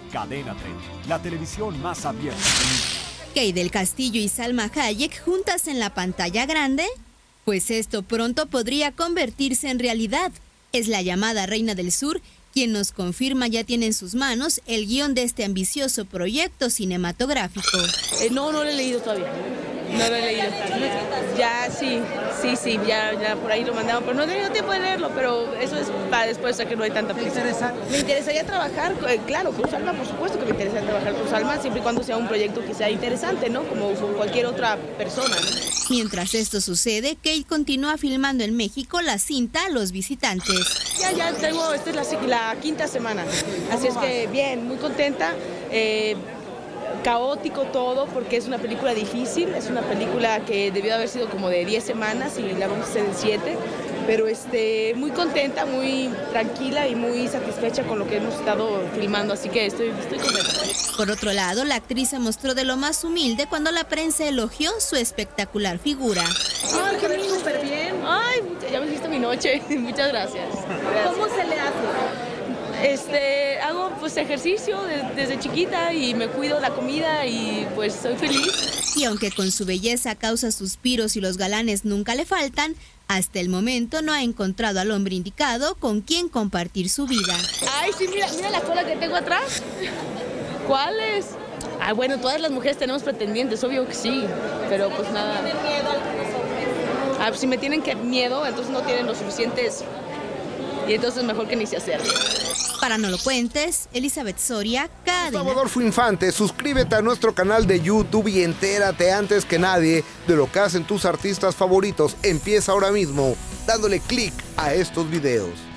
Cadena 30, la televisión más abierta. Kate del Castillo y Salma Hayek juntas en la pantalla grande. Pues esto pronto podría convertirse en realidad. Es la llamada Reina del Sur quien nos confirma ya tiene en sus manos el guión de este ambicioso proyecto cinematográfico. No lo he leído todavía. No lo he leído. Ya sí, ya por ahí lo mandaron, pero no he tenido tiempo de leerlo, pero eso es para después, o sea que no hay tanta prisa. Me interesaría trabajar, claro, con Salma, por supuesto que me interesaría trabajar con Salma, siempre y cuando sea un proyecto que sea interesante, ¿no? Como con cualquier otra persona, ¿no? Mientras esto sucede, Kate continúa filmando en México la cinta Los Visitantes. Ya tengo, esta es la quinta semana, así es que bien, muy contenta. Caótico todo porque es una película difícil, es una película que debió haber sido como de 10 semanas y la vamos a hacer en 7, pero muy contenta, muy tranquila y muy satisfecha con lo que hemos estado filmando, así que estoy contenta. Por otro lado, la actriz se mostró de lo más humilde cuando la prensa elogió su espectacular figura. ¡Ay, qué lindo! ¡Súper bien! ¡Ay, ya me hiciste mi noche! Muchas gracias. ¿Cómo se le hace? Hago pues ejercicio desde chiquita y me cuido la comida y pues soy feliz. Y aunque con su belleza causa suspiros y los galanes nunca le faltan, hasta el momento no ha encontrado al hombre indicado con quien compartir su vida. Ay, sí, mira la cola que tengo atrás. ¿Cuál es? Ah, bueno, todas las mujeres tenemos pretendientes, obvio que sí, pero pues nada. ¿Tienen miedo algunos hombres? Pues si me tienen miedo, entonces no tienen los suficientes y entonces mejor que ni se acerquen. Para No Lo Cuentes, Elizabeth Soria, Cadena. Adolfo Infante, suscríbete a nuestro canal de YouTube y entérate antes que nadie de lo que hacen tus artistas favoritos. Empieza ahora mismo dándole clic a estos videos.